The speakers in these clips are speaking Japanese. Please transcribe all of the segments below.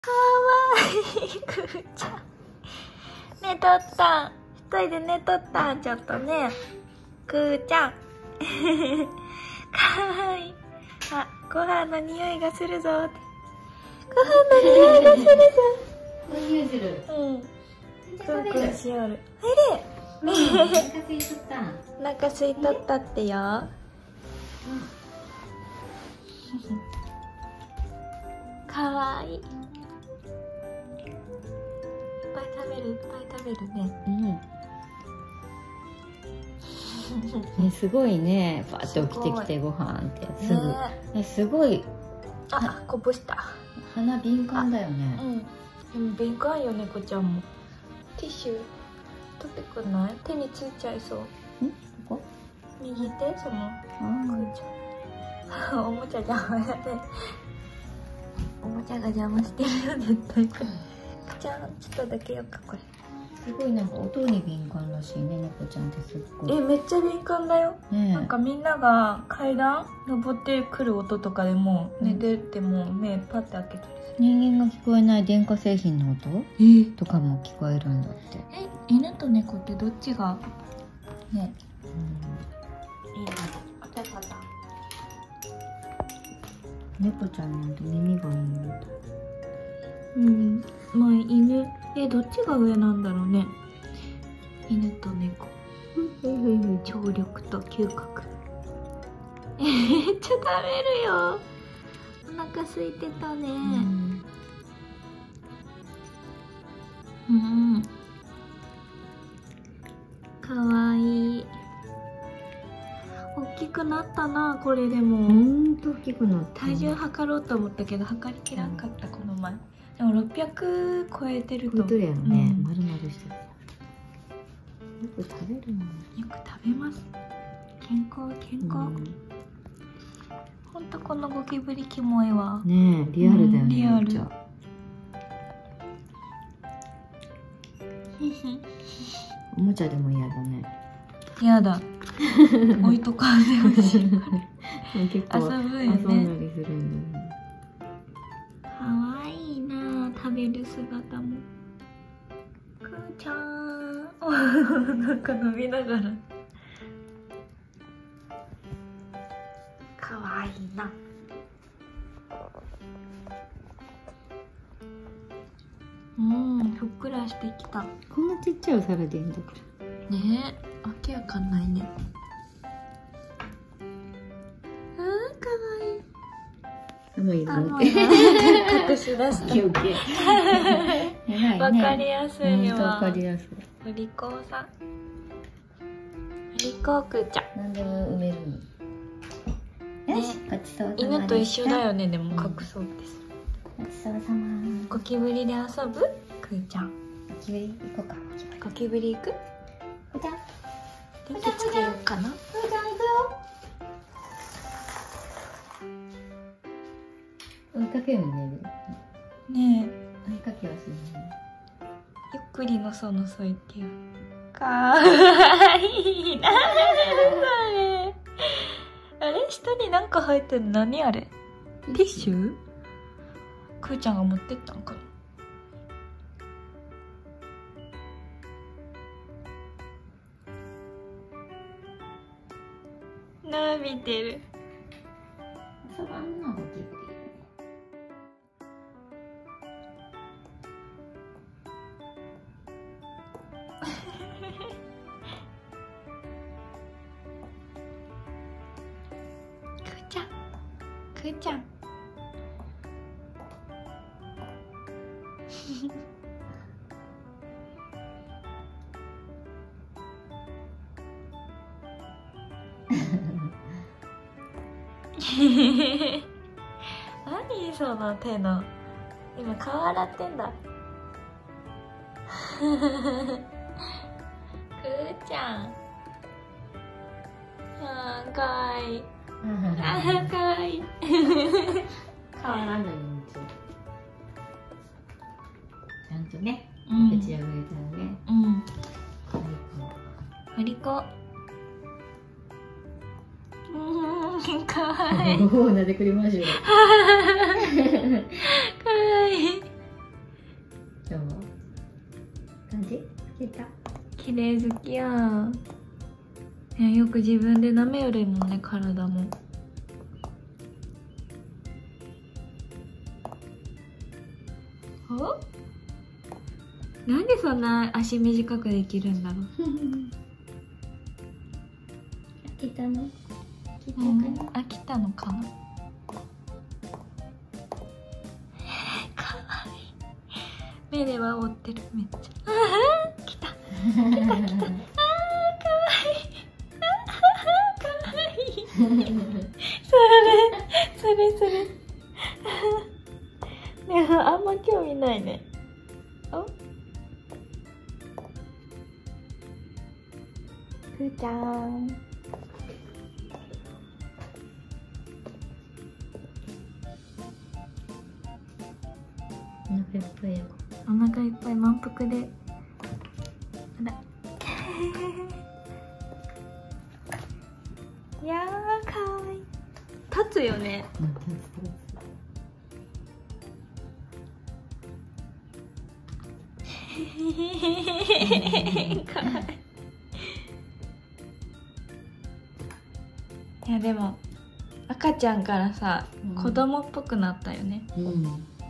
かわいいくーちゃん。寝とった。一人で寝とった。ちょっとね。くーちゃん。かわいい。あ、ご飯の匂いがするぞって。ご飯の匂いがするぞ。 匂いする。 うん。くんくんしよる。 お腹空いとった。 お腹空いとったってよ。かわいい。いっぱい食べる、いっぱい食べるね。 ね、すごいね。パッと起きてきてご飯ってすぐ。ね、すごい。 あ、こぼした。 鼻敏感だよね。 うん。でも敏感よね、猫ちゃんも。ティッシュ取ってくんない？手についちゃいそう。 ここ？ 右手、その。くーちゃん。おもちゃ邪魔やね。おもちゃが邪魔してるよ、絶対。くーちゃん、ちょっとだけよっか、これ。 すごいなんか音に敏感らしいね、猫ちゃんってすっごい。 めっちゃ敏感だよ。なんかみんなが階段登ってくる音とかでも寝てても目パッて開けたりする。 人間が聞こえない電化製品の音とかも聞こえるんだって。 犬と猫ってどっちがね、いいの？あたたた。 猫ちゃんなんて耳がいいみたい。 まあ犬、どっちが上なんだろうね。犬と猫。聴力と嗅覚。めっちゃ食べるよ。お腹空いてたね。かわいい。大きくなったな、これでも。 ほんと大きくなった。 体重測ろうと思ったけど測りきらんかった、この前。でも600超えてると。 超えてるやろね。丸々してる。よく食べるの。 よく食べます。健康健康。ほんとこのゴキブリキモいわ。 ねえ、リアルだよね。 リアル。 おもちゃでも嫌だね。 嫌だ。置いとかんでほしい。 結構遊ぶよね。 遊んだりするんだよね。 かわいいな、食べる姿も。くーちゃん。なんか飲みながら。かわいいな。ふっくらしてきた。 こんなちっちゃいお皿でいいんだから。 ねえ、わけわかんないね。かわいい。 寒いのって。 隠し出した。わかりやすいわ。 わかりやすい。 お利口さん。お利口くーちゃん。 何でも埋めるの。よし、ごちそうさまでした。 犬と一緒だよね、でも隠そうです。 ごちそうさま。 ゴキブリで遊ぶ？くーちゃん。 ゴキブリ行こうか。 ゴキブリ行く？ ふーちゃん。 電気つけようかな。 ふーちゃん行くよ。追いかけるね。 ね追いかけはするね。 ゆっくりのそのそいってよ。かわいいな。それ。あれ、下になんか入ってるの何あれ？ティッシュ？くーちゃんが持ってったんかな。見てる。 遊ばんのゴキブリ。 くーちゃん。何その手の。今顔洗ってんだ。くーちゃん。かわいい。かわいい。 変わらないんですよ。ちゃんとね、口を植えたらね。 お利口。かわいい。 おお、なでくりましょう。 かわいい。 出た。 綺麗好きや。いや、よく自分で舐めよるもんね、体も。お、なんでそんな足短くできるんだろう。 飽きたの？ 飽きたのかな。かわいい。目では覆ってる、めっちゃ。ああ、来た。来た。ああ、かわいい。かわいい。それ。ね、あんま興味ないね。お、ふーちゃん。 お腹いっぱいや。 お腹いっぱい満腹で。あら。いやー、かわいい。立つよね。かわいい。いや、でも赤ちゃんからさ、子供っぽくなったよね。 うん。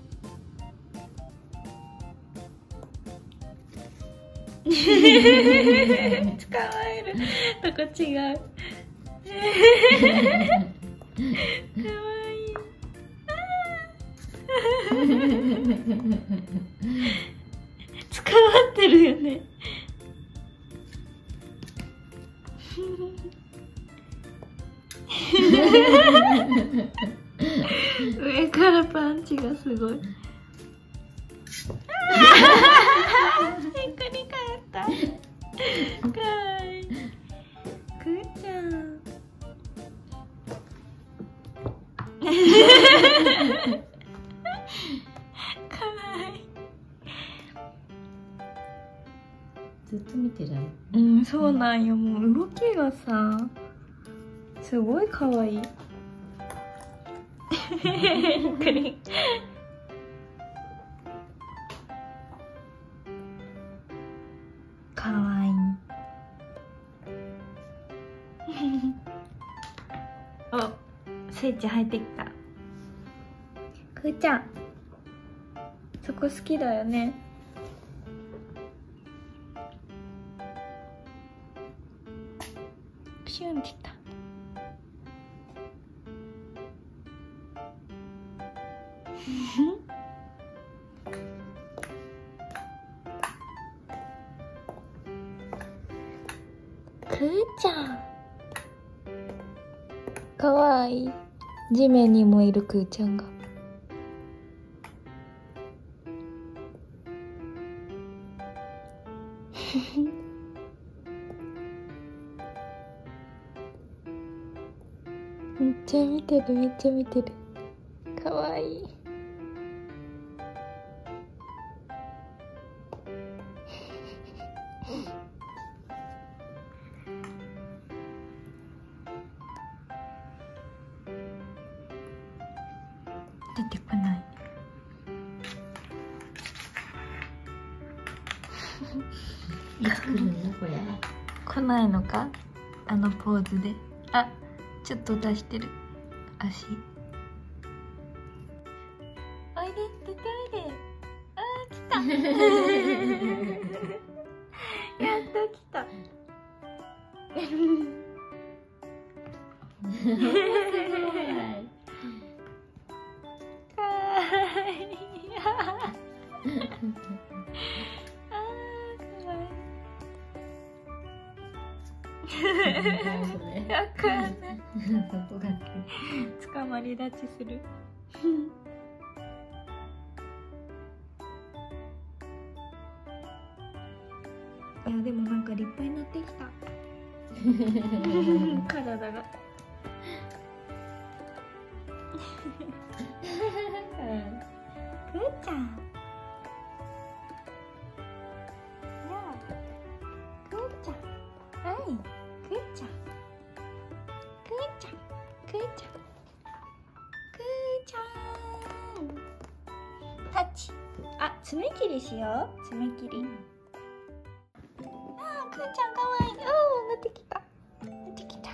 捕まえるとこ違う。かわいい。捕まってるよね。上からパンチがすごい。ひっくり返った。かわいい。くーちゃん。かわいい。 ずっと見てる。 うん、そうなんよ。もう動きがさ、すごいかわいい。くり。かわいい。お、スイッチ入ってきた。くーちゃん、そこ好きだよね。プシュンって言った。くーちゃん、かわいい。地面にもいるくーちゃんが。めっちゃ見てる、めっちゃ見てる。かわいい。出てこない。 いつ来るんだこれ。 来ないのか、あのポーズで。あ、ちょっと出してる足。おいで、出ておいで。あー、来た。やっと来た。かわいい。あー、かわいい。わかんない。捕まり立ちする。いや、でもなんか立派になってきた。体が。くーちゃん。やあ、くーちゃん。はい、くーちゃん。くーちゃん。くーちゃん。くーちゃん。タッチ。あ、爪切りしよう。爪切り。 ーちゃんかわいい。塗ってきた。塗ってきた。